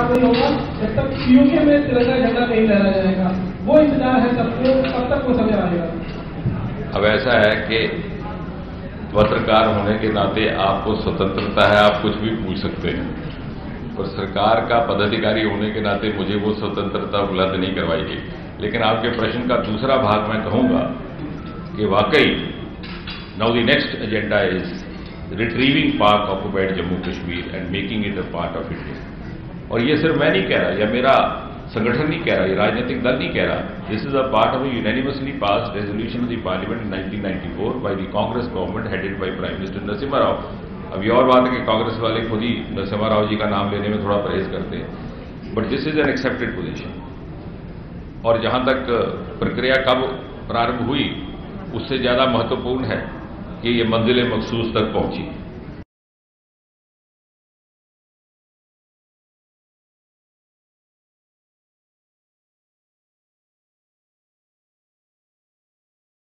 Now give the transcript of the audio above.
Start नहीं होगा जब तक PoK में तिरंगा झंडा नहीं लहराया जाएगा। वो इंतजार है सबको, कब तक वो समय आएगा। अब ऐसा है कि पत्रकार होने के नाते आपको स्वतंत्रता है, आप कुछ भी पूछ सकते हैं, और सरकार का पदाधिकारी होने के नाते मुझे वो स्वतंत्रता उपलब्ध नहीं करवाई गई। लेकिन आपके प्रश्न का दूसरा भाग मैं कहूंगा कि वाकई now the next agenda is retrieving Pak occupied Jammu Kashmir and making it a part of India. और ये सिर्फ मैं नहीं कह रहा, या मेरा संगठन नहीं कह रहा, ये राजनीतिक दल नहीं कह रहा, this is a part of unanimously passed resolution of the parliament in 1994 by the Congress government headed by prime minister Narasimha Rao. अब ये और बात है कि कांग्रेस वाले खुद ही नरसिम्हा राव जी का नाम लेने में थोड़ा परहेज करते हैं, but this is an accepted position. और जहां तक प्रक्रिया कब प्रारंभ हुई, उससे ज्यादा महत्वपूर्ण है कि ये मंजिल मखसूस तक पहुंची।